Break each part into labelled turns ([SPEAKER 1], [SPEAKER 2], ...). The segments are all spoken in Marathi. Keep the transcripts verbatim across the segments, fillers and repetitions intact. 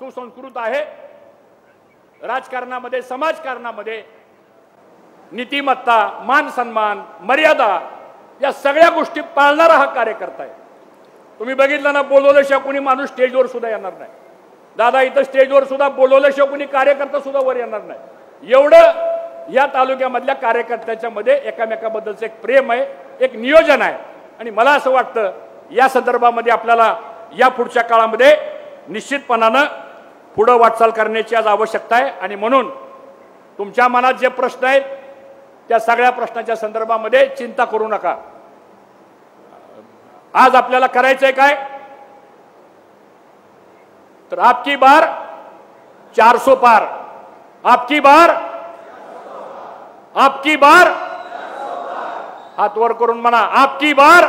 [SPEAKER 1] सुसंस्कृत आहे, राजकारणामध्ये समाजकारणामध्ये नीतिमत्ता, मान सन्मान, मर्यादा या सगळ्या गोष्टी पाळणारा हा कार्यकर्ता आहे। तुम्ही बघितलं ना, बोलवल्याशिवाय कोणी माणूस स्टेजवर सुद्धा येणार नाही। दादा इथं स्टेजवर सुद्धा बोलवल्याशिवाय कोणी कार्यकर्ता सुद्धा वर येणार नाही। एवढं या तालुक्यामधल्या कार्यकर्त्याच्या मध्ये एकामेकाबद्दलचं एक प्रेम आहे, एक नियोजन आहे। आणि मला असं वाटतं या संदर्भामध्ये आपल्याला या पुढच्या काळामध्ये निश्चितपणानं पुढे वाटचाल करण्याची आज आवश्यकता आहे। आणि म्हणून तुमच्या मनात जे प्रश्न आहेत त्या सगळ्या प्रश्नाच्या संदर्भामध्ये चिंता करू नका। आज आपल्याला करायचंय काय, तर आपकी बार चार सौ पार, आपकी बार आपकी बार हात वर करून म्हणा, आपकी बार।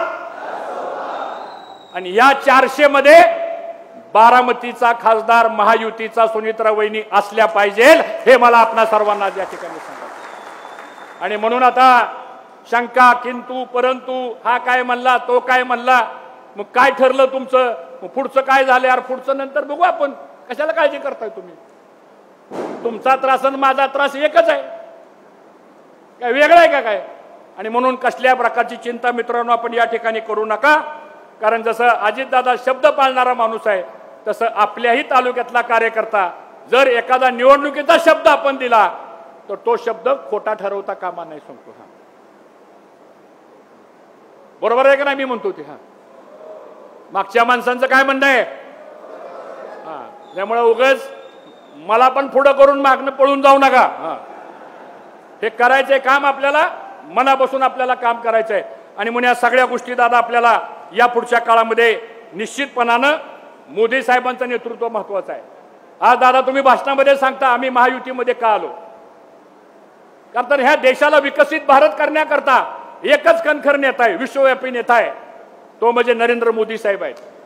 [SPEAKER 1] आणि या चारशे मध्ये बारामतीचा खासदार महायुतीचा सुनित्रा वहिनी असल्या पाहिजे, हे मला आपणा सर्वांना या ठिकाणी सांगायचं। आणि म्हणून आता शंका, किंतु, परंतु, हा काय म्हणला, तो काय म्हणला, मग काय ठरलं तुमचं, मग पुढचं काय झालं, यार पुढचं नंतर बघू आपण, कशाला काळजी करताय तुम्ही? तुमचा त्रास आणि माझा त्रास एकच आहे, काय वेगळा आहे का काय? आणि म्हणून कसल्या प्रकारची चिंता मित्रांनो आपण या ठिकाणी करू नका। कारण जसं अजितदादा शब्द पाळणारा माणूस आहे, तसं आपल्याही तालुक्यातला कार्यकर्ता जर एखादा निवडणुकीचा शब्द आपण दिला तर तो शब्द खोटा ठरवता कामा नाही, सांगतो। हा बरोबर आहे का नाही? मी म्हणतो ते हा मागच्या माणसांचं काय म्हणणं आहे, हा त्यामुळे उगाच मला पण पुढं करून मागणं पळून जाऊ नका। हा हे करायचंय काम, आपल्याला मनापासून आपल्याला काम करायचंय। आणि म्हणून या सगळ्या गोष्टी दादा आपल्याला या पुढच्या काळामध्ये निश्चितपणानं मोदी साहेबांचं नेतृत्व महत्वाचं आहे। आज दादा तुम्ही भाषणामध्ये सांगता आम्ही महायुतीमध्ये का आलो, कारण तर ह्या देशाला विकसित भारत करण्याकरता एकच कणखर नेता आहे, विश्वव्यापी नेता आहे, तो म्हणजे नरेंद्र मोदी साहेब आहेत।